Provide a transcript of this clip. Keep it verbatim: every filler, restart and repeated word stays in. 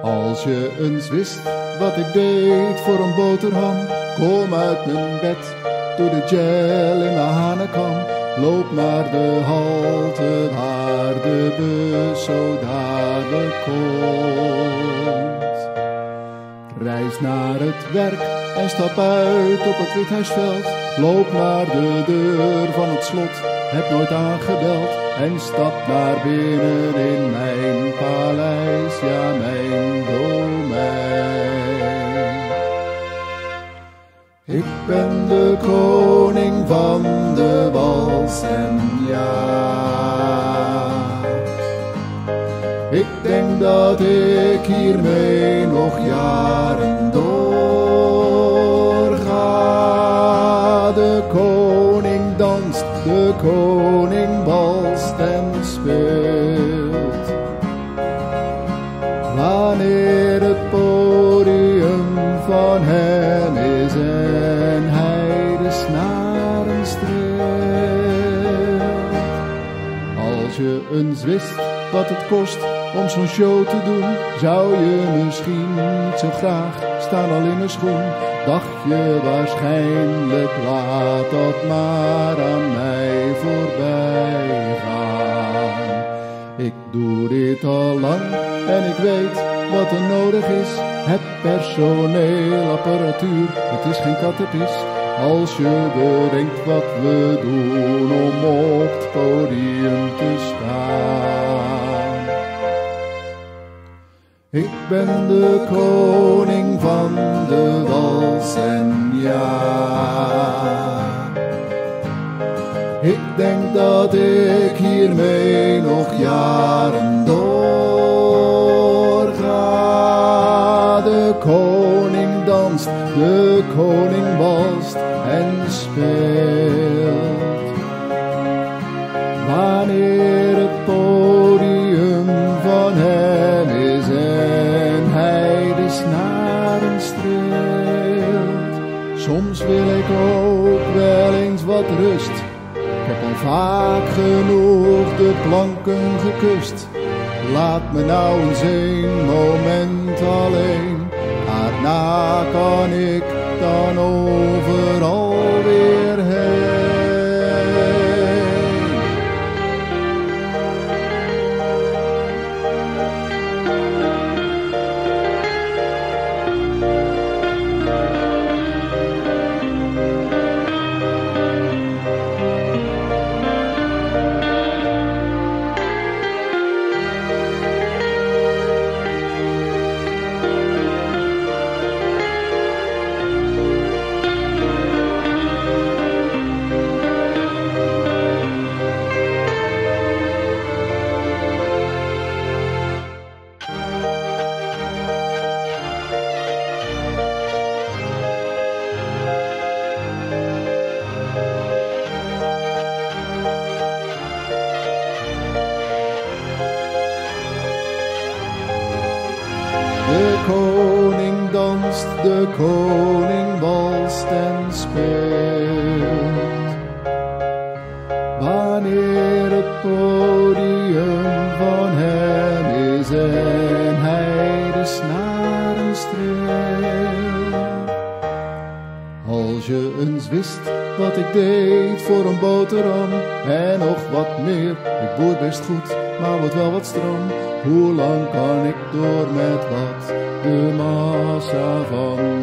Als je eens wist wat ik deed voor een boterham, kom uit mijn bed, doe de gel in mijn hanenkam, loop naar de halte waar de bus zo dadelijk komt. Reis naar het werk en stap uit op het Withuisveld, loop naar de deur van het slot, heb nooit aangebeld en stap naar binnen in mijn paleis, ja mijn domein. Ik ben de koning van de wals en ja, ik denk dat ik hiermee nog jaren doorga. De koning danst, de koning walst en speelt. Wanneer het podium van hem is en hij de snaren streelt. Als je eens wist wat het kost om zo'n show te doen, zou je misschien niet zo graag staan al in mijn schoen. Dacht je waarschijnlijk, laat dat maar aan mij voorbij gaan. Ik doe dit al lang en ik weet wat er nodig is. Het personeel, apparatuur, het is geen kattenpis. Als je bedenkt wat we doen om op het podium te staan. Ik ben de koning van de wals en ja, ik denk dat ik hiermee nog jaren doorga. De koning danst, de koning walst en speelt. Wanneer het podium van hem is en hij de snaren streelt. Soms wil ik ook wel eens wat rust. Ik heb al vaak genoeg de planken gekust. Laat me nou eens een moment alleen. Daarna kan ik dan overal weer heen. De koning danst, de koning walst en speelt. Wanneer het podium van hem is en hij de snaren streelt. Als je eens wist wat ik deed voor een boterham en nog wat meer. Ik boer best goed, maar word wel wat stram. Hoe lang kan ik door met wat de massa van